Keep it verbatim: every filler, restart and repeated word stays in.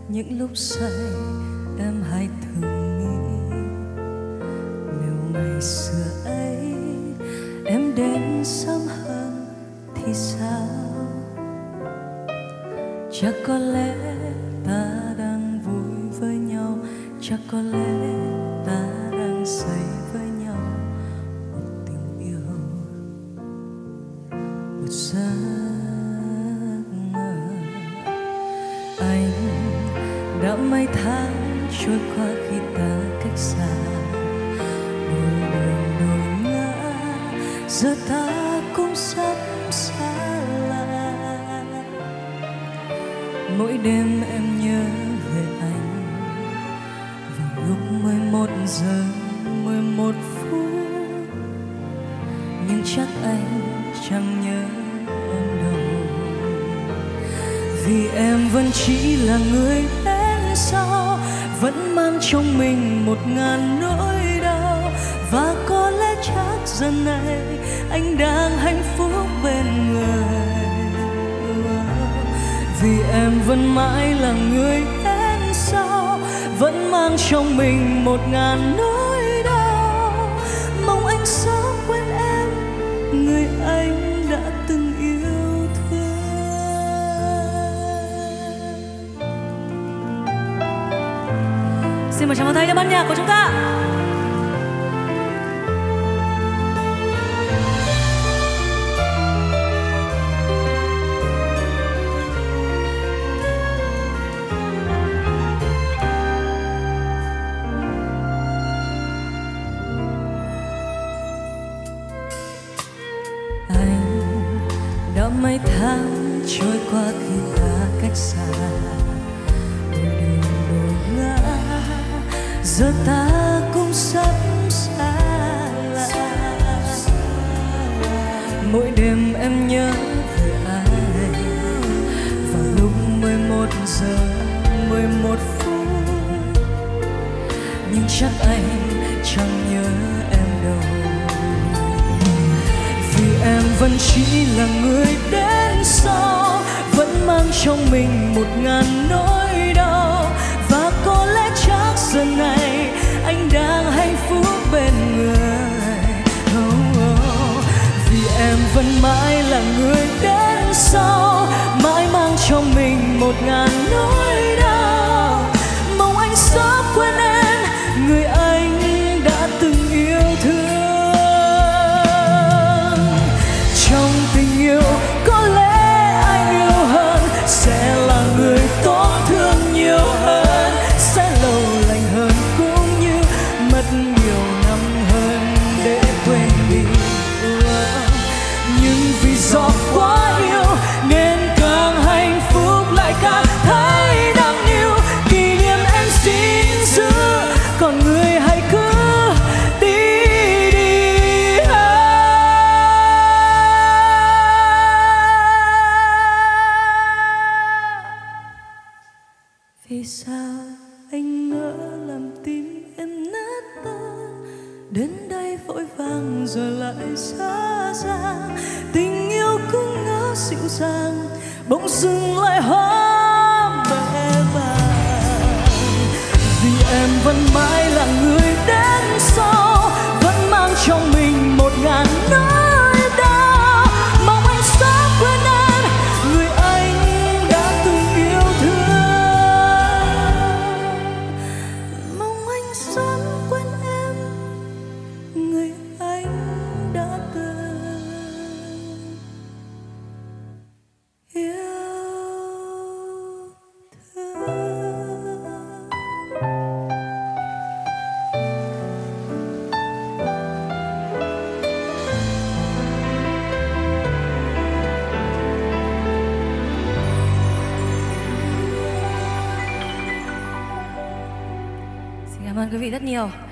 những lúc say em hay thường nghĩ nếu ngày xưa ấy em đến sớm hơn thì sao? Chắc có lẽ ta đang vui với nhau, chắc có lẽ ta đang say với nhau một tình yêu, một giấc mơ. Anh đã mấy tháng trôi qua khi ta cách xa, đôi đường đôi ngã, giờ ta cũng sắp xa lạ. Mỗi đêm em nhớ về anh vào lúc mười một giờ mười một phút, nhưng chắc anh chẳng nhớ em đâu, vì em vẫn chỉ là người đến sau, vẫn mang trong mình một ngàn nỗi đau. Và có lẽ chắc giờ này anh đang hạnh phúc bên người, vì em vẫn mãi là người đến sau, vẫn mang trong mình một ngàn nỗi đau. Mong anh sớm quên em, người anh đã từng yêu thương. Xin mời chào mừng thay cho ban nhạc của chúng ta. Đã mấy tháng trôi qua khi ta cách xa, đôi đường đôi ngã, giờ ta cũng sắp xa lạ. Mỗi đêm em nhớ về ai vào lúc mười một giờ mười một phút, nhưng chắc anh chẳng nhớ em đâu, em vẫn chỉ là người đến sau, vẫn mang trong mình một ngàn nỗi đau. Và có lẽ chắc giờ này anh đang hạnh phúc bên người, oh, oh. Vì em vẫn mãi là người đến sau, mãi mang trong mình một ngàn nỗi đau. Mong anh sớm quên em, người anh đã từng yêu thương. Có lẽ ai yêu hơn sẽ là người tổn thương nhiều hơn, sẽ lâu lành hơn cũng như mất nhiều năm hơn để quên đi. Nhưng vì do quá yêu nên càng hạnh phúc lại càng thấy đáng yêu. Kỷ niệm em xin giữ, còn người hãy cứ vì sao anh ngỡ làm tim em nát tan, đến đây vội vàng rồi lại xa ra. Tình yêu cứ ngỡ dịu dàng, bỗng dưng lại hóa bể vàng. Vì em vẫn mãi là người đến sau, vẫn mang trong mình một ngàn nỗi đau. Mong anh sớm quên em, người anh đã từng yêu thương. Sớm quên em, người anh đã từng yêu thương. Xin cảm ơn quý vị rất nhiều.